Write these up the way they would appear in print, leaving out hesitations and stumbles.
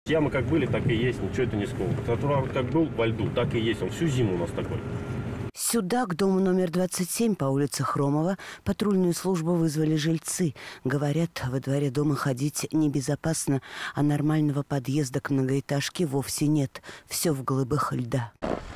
Ямы как были, так и есть, ничего это не скол. Тротуар как был во льду, так и есть. Он всю зиму у нас такой. Сюда, к дому номер 27 по улице Хромова, патрульную службу вызвали жильцы. Говорят, во дворе дома ходить небезопасно, а нормального подъезда к многоэтажке вовсе нет. Все в глыбах льда.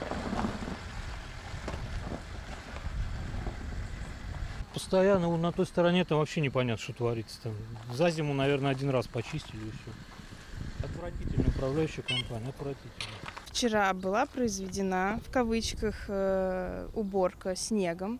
Постоянно на той стороне там вообще непонятно, что творится. Там за зиму, наверное, один раз почистили и все. Отвратительная управляющая компания, отвратительная. Вчера была произведена, в кавычках, уборка снега,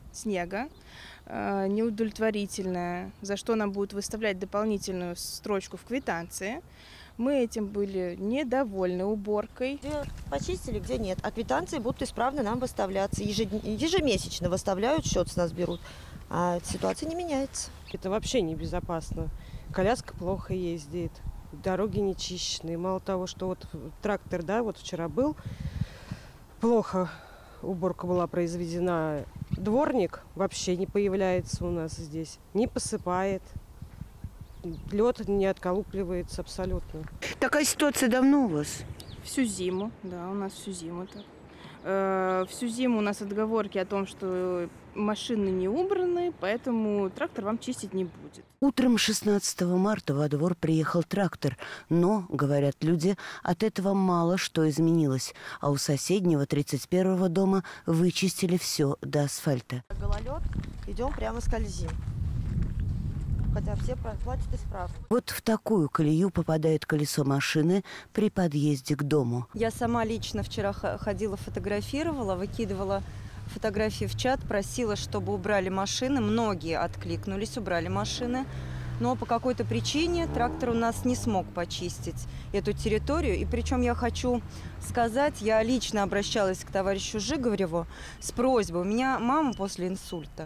неудовлетворительная, за что нам будут выставлять дополнительную строчку в квитанции. Мы этим были недовольны уборкой. Где почистили, где нет. А квитанции будут исправно нам выставляться. Ежемесячно выставляют, счет с нас берут. А ситуация не меняется. Это вообще небезопасно. Коляска плохо ездит. Дороги нечищенные. Мало того, что вот трактор, да, вот вчера был, плохо уборка была произведена. Дворник вообще не появляется у нас здесь, не посыпает. Лед не отколупливается абсолютно. Такая ситуация давно у вас? Всю зиму, да, у нас всю зиму так. Всю зиму у нас отговорки о том, что машины не убраны, поэтому трактор вам чистить не будет. Утром 16 марта во двор приехал трактор, но, говорят люди, от этого мало что изменилось. А у соседнего 31-го дома вычистили все до асфальта. Гололед, идем прямо скользим. Хотя все платят исправно. Вот в такую колею попадает колесо машины при подъезде к дому. Я сама лично вчера ходила, фотографировала, выкидывала фотографии в чат, просила, чтобы убрали машины. Многие откликнулись, убрали машины. Но по какой-то причине трактор у нас не смог почистить эту территорию. И причем я хочу сказать, я лично обращалась к товарищу Жигареву с просьбой. У меня мама после инсульта.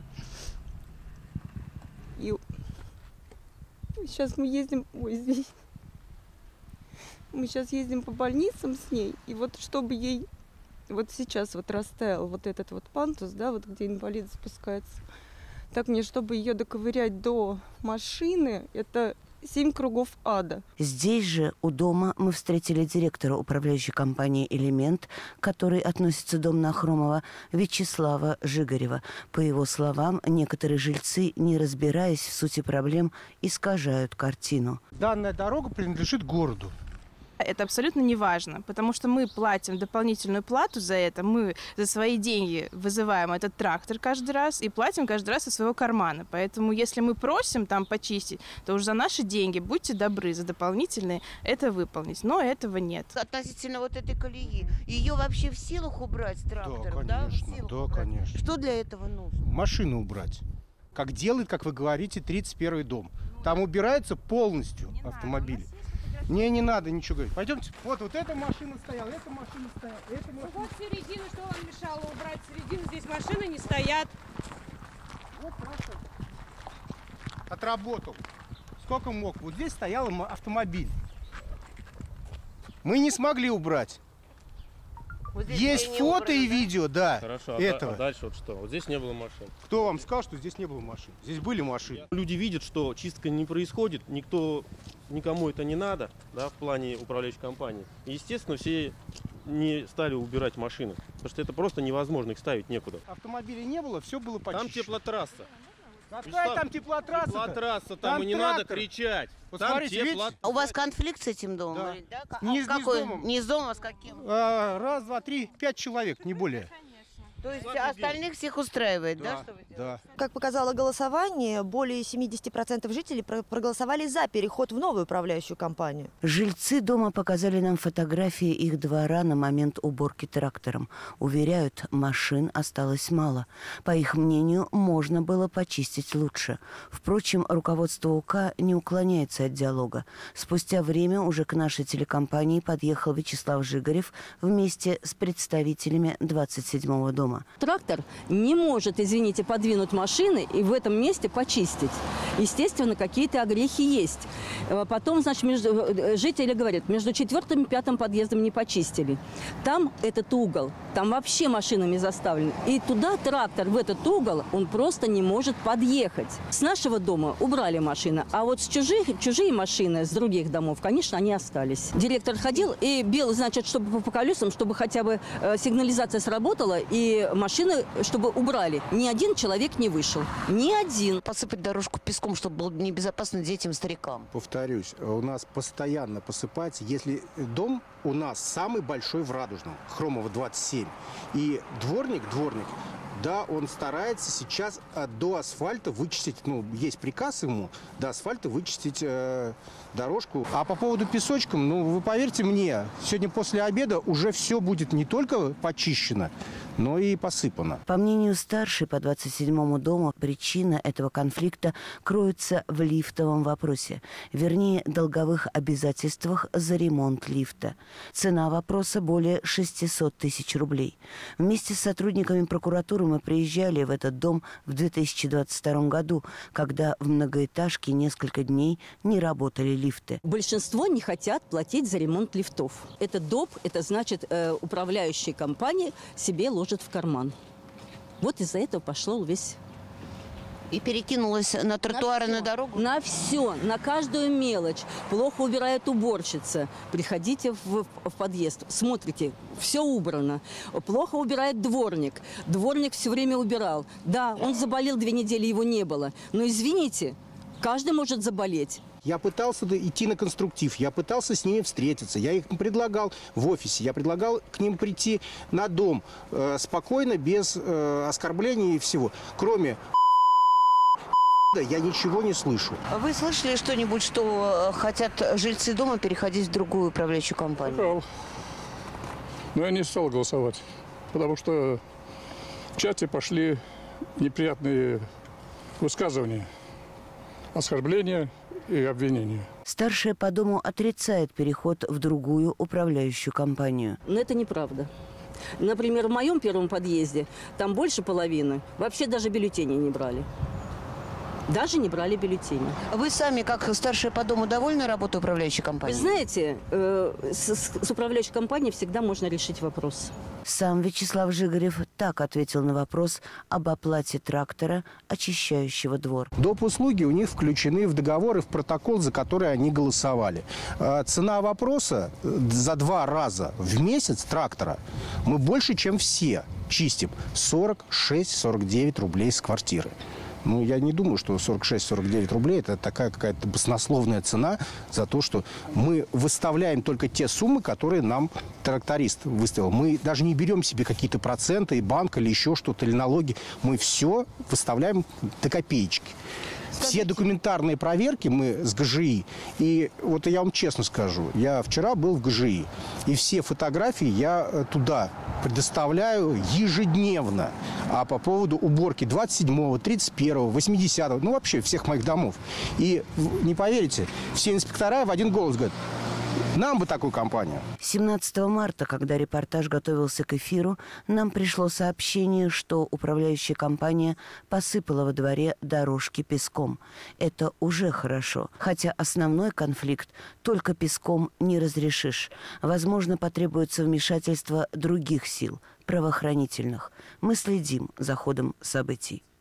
И сейчас мы ездим, мы сейчас ездим по больницам с ней, и вот чтобы ей вот сейчас вот растаял вот этот вот пантус, да, вот где инвалид спускается, так мне, чтобы ее доковырять до машины, это 7 кругов ада. Здесь же, у дома, мы встретили директора управляющей компании «Элемент», к которой относится дом на Хромова, Вячеслава Жигарева. По его словам, некоторые жильцы, не разбираясь в сути проблем, искажают картину. Данная дорога принадлежит городу. Это абсолютно не важно, потому что мы платим дополнительную плату за это, мы за свои деньги вызываем этот трактор каждый раз и платим каждый раз из своего кармана. Поэтому если мы просим там почистить, то уже за наши деньги, будьте добры, за дополнительные это выполнить. Но этого нет. Относительно вот этой колеи, ее вообще в силах убрать трактором? Да, конечно, да, конечно. Что для этого нужно? Машину убрать. Как делает, как вы говорите, 31-й дом. Там убирается полностью автомобили. Мне не надо ничего говорить. Пойдемте. Вот эта машина стояла, эта машина стояла, эта машина. Вот середина, что вам мешало убрать середину? Здесь машины не стоят. Вот трактор отработал. Сколько мог. Вот здесь стоял автомобиль. Мы не смогли убрать. Вот есть фото и видео, да. Хорошо, этого. А дальше вот что? Вот здесь не было машин. Кто вам сказал, что здесь не было машин? Здесь были машины. Люди видят, что чистка не происходит, никому это не надо, да, в плане управляющей компании. И, естественно, все не стали убирать машины, потому что это просто невозможно, их ставить некуда. Автомобилей не было, все было почищено. Там теплотрасса. Какая там теплотрасса? Теплотрасса, там и не надо кричать. Вот там смотрите, У вас конфликт с этим домом? Да. Или, да? Не с Какой? домом. Не с домом, а с каким? Раз, два, три, 5 человек, не более. То есть остальных всех устраивает, да? Что вы делаете? Да. Как показало голосование, более 70% жителей проголосовали за переход в новую управляющую компанию. Жильцы дома показали нам фотографии их двора на момент уборки трактором. Уверяют, машин осталось мало. По их мнению, можно было почистить лучше. Впрочем, руководство УК не уклоняется от диалога. Спустя время уже к нашей телекомпании подъехал Вячеслав Жигарев вместе с представителями 27-го дома. дома. Трактор не может, извините, подвинуть машины и в этом месте почистить. Естественно, какие-то огрехи есть. Потом, значит, жители говорят, между 4-м и 5-м подъездом не почистили. Там этот угол, там вообще машинами заставлен. И туда трактор, в этот угол, он просто не может подъехать. С нашего дома убрали машины, а вот с чужие машины с других домов, конечно, они остались. Директор ходил и бил, значит, чтобы по колесам, чтобы хотя бы сигнализация сработала и машины, чтобы убрали. Ни один человек не вышел. Ни один. Посыпать дорожку песком, чтобы было небезопасно детям, старикам. Повторюсь, у нас постоянно посыпается, если дом у нас самый большой в Радужном, Хромова 27, и дворник, да, он старается сейчас до асфальта вычистить, ну, есть приказ ему, до асфальта вычистить дорожку. А по поводу песочка, ну, вы поверьте мне, сегодня после обеда уже все будет не только почищено, но и посыпано. По мнению старшей по 27-му дому, причина этого конфликта кроется в лифтовом вопросе. Вернее, долговых обязательствах за ремонт лифта. Цена вопроса более 600 тысяч рублей. Вместе с сотрудниками прокуратуры мы приезжали в этот дом в 2022 году, когда в многоэтажке несколько дней не работали лифты. Большинство не хотят платить за ремонт лифтов. Это ДОП, это значит, управляющая компания себе ложит в карман. Вот из-за этого пошло весь... И перекинулась на тротуары, на дорогу? На все, на каждую мелочь. Плохо убирает уборщица. Приходите в подъезд, смотрите, все убрано. Плохо убирает дворник. Дворник все время убирал. Да, он заболел 2 недели, его не было. Но извините, каждый может заболеть. Я пытался идти на конструктив, я пытался с ними встретиться, я их предлагал в офисе, я предлагал к ним прийти на дом спокойно, без оскорблений и всего. Кроме я ничего не слышу. Вы слышали что-нибудь, что хотят жильцы дома переходить в другую управляющую компанию? Но я не стал голосовать, потому что в чате пошли неприятные высказывания, оскорбления и обвинения. Старшая по дому отрицает переход в другую управляющую компанию. Но это неправда. Например, в моем первом подъезде там больше половины вообще даже бюллетени не брали. Даже не брали бюллетени. Вы сами, как старшие по дому, довольны работой управляющей компании? Вы знаете, с управляющей компанией всегда можно решить вопрос. Сам Вячеслав Жигарев так ответил на вопрос об оплате трактора, очищающего двор. Доп. Услуги у них включены в договор и в протокол, за который они голосовали. Цена вопроса за 2 раза в месяц трактора мы больше, чем все чистим. 46-49 рублей с квартиры. Ну, я не думаю, что 46-49 рублей – это такая какая-то баснословная цена за то, что мы выставляем только те суммы, которые нам тракторист выставил. Мы даже не берем себе какие-то проценты, и банк или еще что-то, или налоги. Мы все выставляем до копеечки. Все документарные проверки мы с ГЖИ, и вот я вам честно скажу, я вчера был в ГЖИ, и все фотографии я туда предоставляю ежедневно. А по поводу уборки 27-го, 31-го, 80-го, ну вообще всех моих домов. И не поверите, все инспектора в один голос говорят: нам бы такую компанию. 17 марта, когда репортаж готовился к эфиру, нам пришло сообщение, что управляющая компания посыпала во дворе дорожки песком. Это уже хорошо. Хотя основной конфликт только песком не разрешишь. Возможно, потребуется вмешательство других сил, правоохранительных. Мы следим за ходом событий.